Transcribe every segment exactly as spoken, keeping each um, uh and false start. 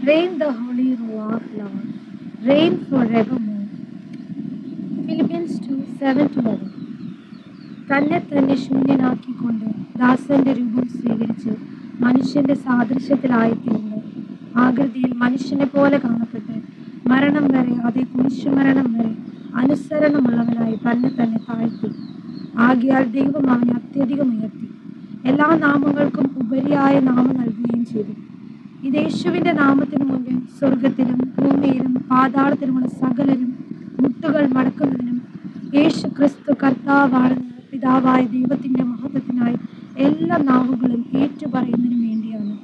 Reign the Holy Ruach Lord, reign forevermore. Philippians two seven to eleven. തന്നെ തന്നെ ശൂന്യനാക്കിക്കൊണ്ട് ദാസന്റെ രൂപം സ്വീകരിച്ച് മനുഷ്യന്റെ സാദൃശ്യത്തിലായിത്തീർന്ന് ആകൃതിയിൽ മനുഷ്യനെ പോലെ കാണപ്പെട്ട് മരണം വരെ, അതേ കുരിശുമരണം വരെ അനുസരണമുള്ളവനായി തന്നെ തന്നെ താഴ്ത്തി. ആകയാൽ ദൈവം അവനെ അത്യധികം ഉയർത്തി എല്ലാ നാമങ്ങൾക്കും ഉപരിയായ നാമം നൽകുകയും ചെയ്തു. ഇത് യേശുവിന്റെ നാമത്തിന് മുന്നിൽ സ്വർഗത്തിലും ഭൂമിയിലും പാതാളത്തിലുമുള്ള സകലരും മുട്ടുകൾ മടക്കുന്നതിനും യേശു ക്രിസ്തു കർത്താവാണെന്ന് പിതാവായ ദൈവത്തിന്റെ മഹത്വത്തിനായി എല്ലാ നാവുകളും ഏറ്റുപറയുന്നതിനും വേണ്ടിയാണ്.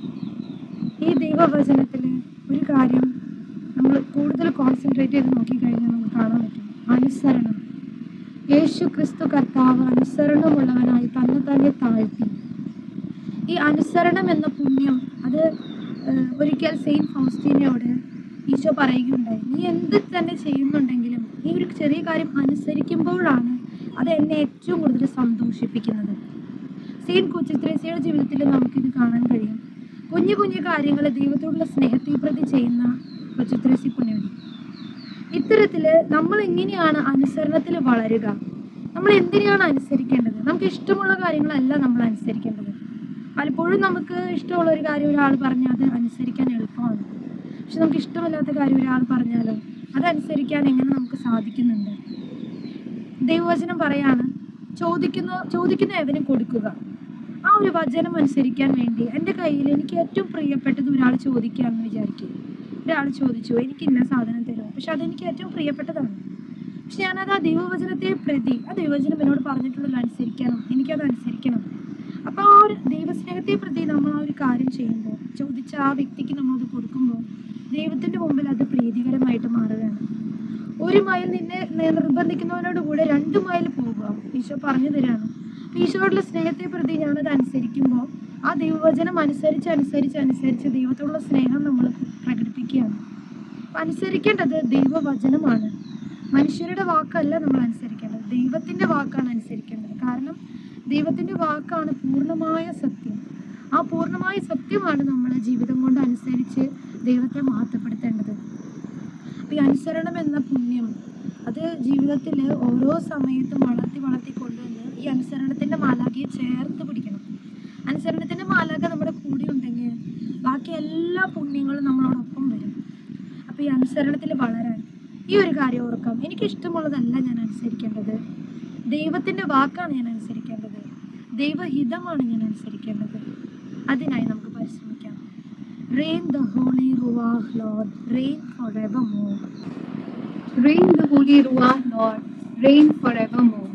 ഈ ദൈവവചനത്തിൽ ഒരു കാര്യം നമ്മൾ കൂടുതൽ കോൺസെൻട്രേറ്റ് ചെയ്ത് നോക്കിക്കഴിഞ്ഞാൽ നമുക്ക് കാണാൻ പറ്റും. അനുസരണം. യേശു ക്രിസ്തു കർത്താവ് അനുസരണമുള്ളവനായി തന്നെ തന്നെ താഴ്ത്തി. ഈ അനുസരണം എന്ന പുണ്യം അത് ഒരിക്കൽ സെയിൻറ്റ് ഫൗസ്റ്റീനയോട് ഈശോ പറയുകയുണ്ടായി, നീ എന്ത് തന്നെ ചെയ്യുന്നുണ്ടെങ്കിലും ഈ ഒരു ചെറിയ കാര്യം അനുസരിക്കുമ്പോഴാണ് അത് എന്നെ ഏറ്റവും കൂടുതൽ സന്തോഷിപ്പിക്കുന്നത്. സെയിൻറ്റ് കൊച്ചുത്രേസ്യയുടെ ജീവിതത്തിൽ നമുക്കിത് കാണാൻ കഴിയും. കുഞ്ഞു കുഞ്ഞു കാര്യങ്ങൾ ദൈവത്തോടുള്ള സ്നേഹത്തെ പ്രതി ചെയ്യുന്ന കൊച്ചുത്രേസ്യ പുണ്യവതി. ഇത്തരത്തിൽ നമ്മൾ എങ്ങനെയാണ് അനുസരണത്തിൽ വളരുക? നമ്മൾ എന്തിനെയാണ് അനുസരിക്കേണ്ടത്? നമുക്ക് ഇഷ്ടമുള്ള കാര്യങ്ങളല്ല നമ്മൾ അനുസരിക്കേണ്ടത്. പലപ്പോഴും നമുക്ക് ഇഷ്ടമുള്ള ഒരു കാര്യം ഒരാൾ പറഞ്ഞാൽ അത് അനുസരിക്കാൻ എളുപ്പമാണ്. പക്ഷെ നമുക്ക് ഇഷ്ടമല്ലാത്ത കാര്യം ഒരാൾ പറഞ്ഞാലോ അത് അനുസരിക്കാൻ എങ്ങനെ നമുക്ക് സാധിക്കുന്നുണ്ട്? ദൈവവചനം പറയാണ്, ചോദിക്കുന്ന ചോദിക്കുന്ന എവനും കൊടുക്കുക. ആ ഒരു വചനം അനുസരിക്കാൻ വേണ്ടി എൻ്റെ കയ്യിൽ എനിക്ക് ഏറ്റവും പ്രിയപ്പെട്ടത് ഒരാൾ ചോദിക്കുകയാണെന്ന് വിചാരിക്കും. ഒരാൾ ചോദിച്ചു, എനിക്ക് ഇന്ന സാധനം തരുമോ? പക്ഷെ അതെനിക്ക് ഏറ്റവും പ്രിയപ്പെട്ടതാണ്. പക്ഷെ ഞാനത് ആ ദൈവവചനത്തെ പ്രതി, ആ ദൈവവചനം എന്നോട് പറഞ്ഞിട്ടുള്ളത് അനുസരിക്കണം, എനിക്കത് അനുസരിക്കണം. അപ്പോൾ ആ ഒരു ദൈവസ്നേഹത്തെ പ്രതി നമ്മൾ ആ ഒരു കാര്യം ചെയ്യുമ്പോൾ, ചോദിച്ച ആ വ്യക്തിക്ക് നമ്മളത് കൊടുക്കുമ്പോൾ ദൈവത്തിൻ്റെ മുമ്പിൽ അത് പ്രീതികരമായിട്ട് മാറുകയാണ്. ഒരു മൈൽ നിന്നെ നിർബന്ധിക്കുന്നവനോട് കൂടെ രണ്ട് മൈൽ പോവുക, ഈശോ പറഞ്ഞു തരാണ്. ഈശോയോടുള്ള സ്നേഹത്തെ പ്രതി ഞാനത് അനുസരിക്കുമ്പോൾ ആ ദൈവവചനം അനുസരിച്ച് അനുസരിച്ച് അനുസരിച്ച് ദൈവത്തോടുള്ള സ്നേഹം നമ്മൾ പ്രകടിപ്പിക്കുകയാണ്. അപ്പം അനുസരിക്കേണ്ടത് ദൈവവചനമാണ്. മനുഷ്യരുടെ വാക്കല്ല നമ്മൾ അനുസരിക്കേണ്ടത്, ദൈവത്തിൻ്റെ വാക്കാണ് അനുസരിക്കേണ്ടത്. കാരണം ദൈവത്തിൻ്റെ വാക്കാണ് പൂർണ്ണമായ സത്യം. ആ പൂർണ്ണമായ സത്യമാണ് നമ്മൾ ജീവിതം കൊണ്ട് അനുസരിച്ച് ദൈവത്തെ മഹത്വപ്പെടുത്തേണ്ടത്. അപ്പോൾ ഈ അനുസരണം എന്ന പുണ്യം അത് ജീവിതത്തിൽ ഓരോ സമയത്തും വളർത്തി വളർത്തി കൊണ്ടുവന്ന് ഈ അനുസരണത്തിൻ്റെ മാലാഖയെ ചേർത്ത് പിടിക്കണം. അനുസരണത്തിൻ്റെ മാലാഖ നമ്മുടെ കൂടെ ഉണ്ടെങ്കിൽ ബാക്കി എല്ലാ പുണ്യങ്ങളും നമ്മളോടൊപ്പം വരും. അപ്പോൾ ഈ അനുസരണത്തിൽ വളരാൻ ഈ ഒരു കാര്യം ഓർക്കാം. എനിക്കിഷ്ടമുള്ളതല്ല ഞാൻ അനുസരിക്കേണ്ടത്, ദൈവത്തിൻ്റെ വാക്കാണ് ഞാൻ അനുസരിക്കേണ്ടത്, ദൈവഹിതമാണ് ഞാൻ അനുസരിക്കേണ്ടത്. അതിനായി നമുക്ക് പരിശ്രമിക്കാം. Reign the Holy Ruach Lord, reign forevermore. Reign the Holy Ruach Lord, reign forevermore.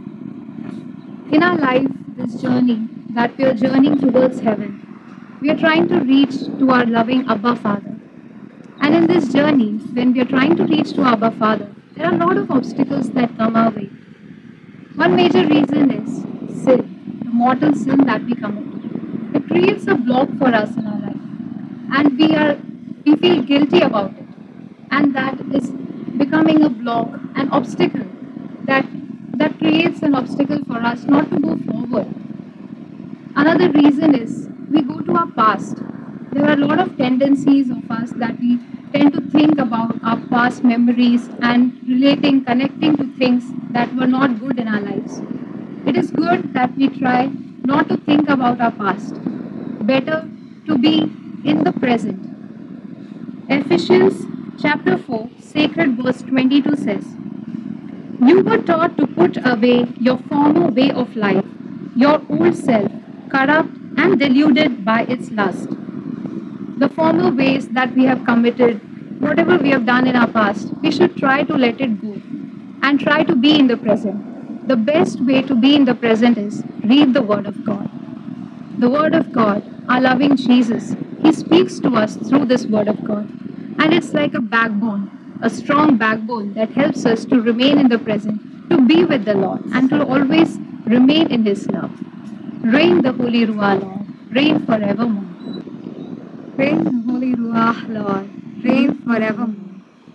In our life, this journey that we are journeying towards heaven, we are trying to reach to our loving Abba Father. And in this journey, when we are trying to reach to Abba Father, there are a lot of obstacles that come our way. One major reason is sin, the mortal sin that we commit. It creates a block for us in our life, and we are we feel guilty about it, and that is becoming a block, an obstacle that that creates an obstacle for us not to go forward. Another reason is we go to our past. There are a lot of tendencies of us that we tend to think about our past memories and relating, connecting to things that were not good in our lives. It is good that we try not to think about our past. Better to be in the present. Ephesians chapter four, sacred verse twenty-two says, "You were taught to put away your former way of life, your old self, corrupt and deluded by its lust." The former ways that we have committed, whatever we have done in our past, we should try to let it go and try to be in the present. The best way to be in the present is read the Word of God. The Word of God, our loving Jesus, He speaks to us through this Word of God. And it's like a backbone, a strong backbone that helps us to remain in the present, to be with the Lord, and to always remain in His love. Reign the Holy Ruach Lord, reign forevermore. Reign the Holy Ruach Lord, reign forevermore.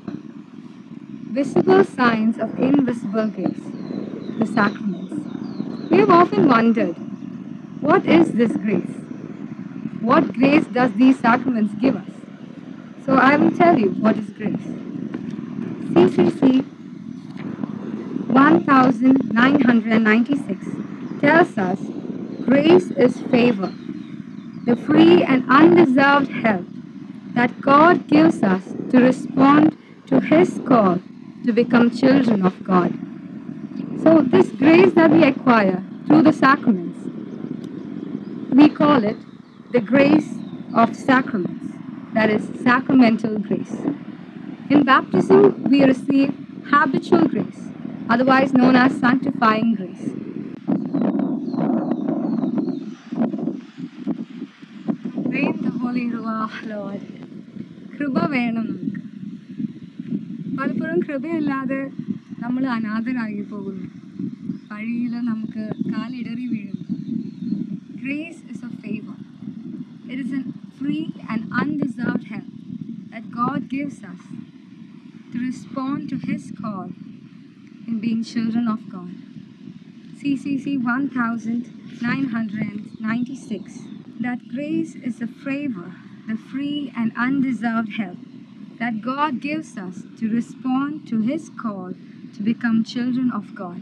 Visible signs of invisible gifts, the sacraments. We have often wondered, what is this grace? What grace does these sacraments give us? So I will tell you what is grace. C C C nineteen ninety-six tells us grace is favor, the free and undeserved help that God gives us to respond to His call to become children of God. So this grace that we acquire through the sacraments, we call it the grace of sacraments, that is sacramental grace. In baptism, we receive habitual grace, otherwise known as sanctifying grace. Rain the Holy Ruach, Lord. കൃപ വേണം നമുക്ക്. പലപ്പോഴും കൃപയില്ലാതെ നമ്മൾ അനാഥരായി പോകുന്നു. വഴിയിൽ നമുക്ക് കാലിടറി വീഴുന്നു. Grace is a favor. It is a free and undeserved help that God gives us to respond to His call in being children of God. C C C nineteen ninety-six, that grace is the favor, the free and undeserved help that God gives us to respond to His call to become children of God.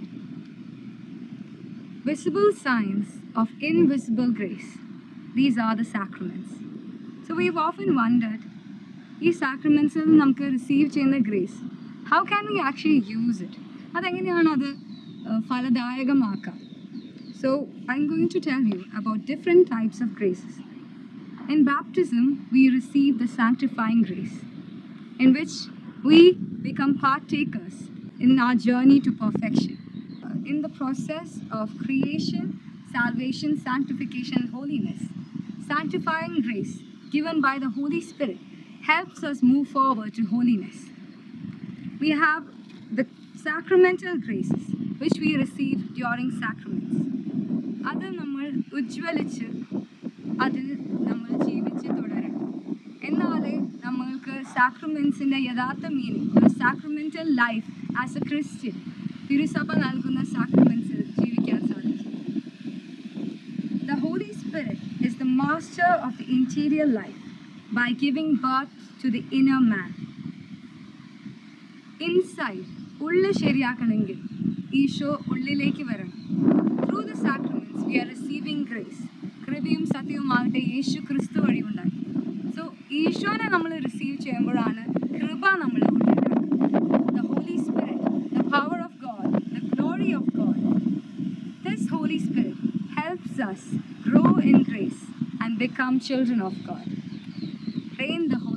Visible signs of invisible grace. These are the sacraments. So we've often wondered, these sacraments will namukku receive cheyna grace. How can we actually use it? Adenganeyanu adu phaladayagamakka. So I'm going to tell you about different types of graces. In baptism, we receive the sanctifying grace, in which we become partakers in our journey to perfection. In the process of creation, salvation, sanctification, and holiness, sanctifying grace given by the Holy Spirit helps us move forward to holiness. We have the sacramental graces which we receive during sacraments. അത് നമ്മൾ ഉജ്ജ്വലിച്ച് അതിൽ നമ്മൾ ജീവിച്ച് തുടരണം. എന്നാലേ നമ്മൾക്ക് സാക്രമെൻസിൻ്റെ യഥാർത്ഥ meaning, ഒരു sacramental life as a Christian തിരുസഭ നൽകുന്ന സാക്രമെൻസിൽ ജീവിക്കാൻ സാധിക്കും. The Holy Spirit is the master of the interior life by giving birth to the inner man. Inside, ഉള്ള് ശരിയാക്കണമെങ്കിൽ ഈശോ ഉള്ളിലേക്ക് വരണം. Through the sacraments, we are receiving grace. കൃപയും സത്യവുമാകട്ടെ യേശു ക്രിസ്തു വഴി ഉണ്ടായി. സോ ഈശോനെ നമ്മൾ റിസീവ് ചെയ്യുമ്പോഴാണ് കൃപ നമ്മൾ ഉണ്ടാക്കുന്നത്. The Holy Spirit, the power of God, the glory of God. This Holy Spirit helps us grow in grace and become children of God. Reign the Holy